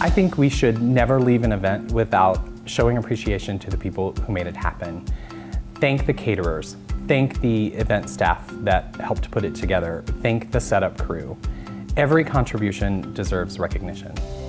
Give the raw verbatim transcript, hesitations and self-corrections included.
I think we should never leave an event without showing appreciation to the people who made it happen. Thank the caterers, thank the event staff that helped put it together, thank the setup crew. Every contribution deserves recognition.